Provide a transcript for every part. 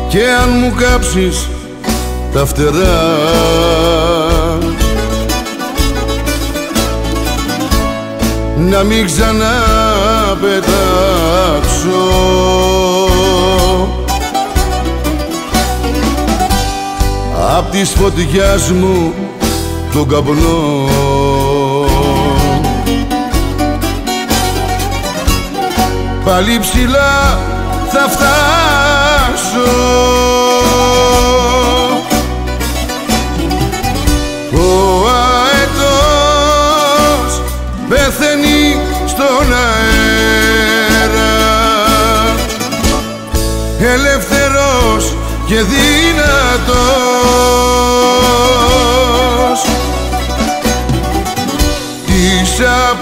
και αν μου κάψεις τα φτερά, να μην ξαναπετάξω απ' της φωτιάς μου τον καπνό. Πάλι ψηλά θα φτάσω, ο αετός πεθαίνει στον αέρα, ελεύθερος και δυνατός της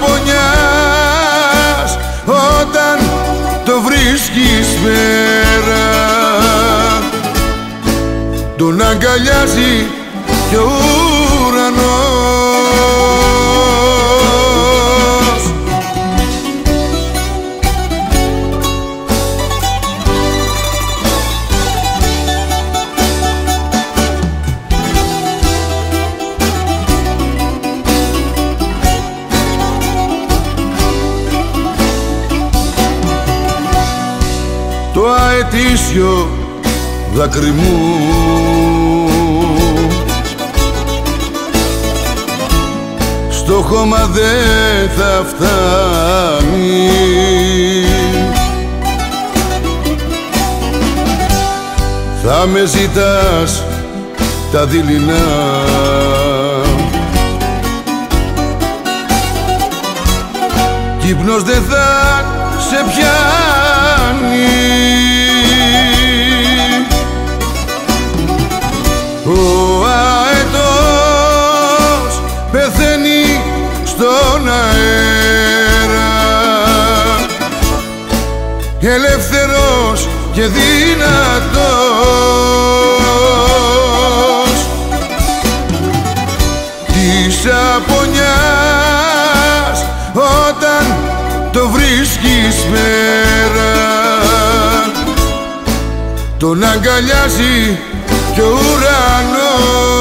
απονιάς όταν το βρίσκεις πέρα, τον αγκαλιάζει και ο ουρανός. Το αετήσιο δάκρυ μου στο χώμα δεν θα φτάνει, θα με ζητάς τα δειλινά, κι ύπνος δεν θα σε πιάνει. Ο αετός πεθαίνει στον αέρα, ελεύθερος και δυνατός της απονιάς όταν το βρίσκεις πέρα, τον αγκαλιάζει και ο ουρανός.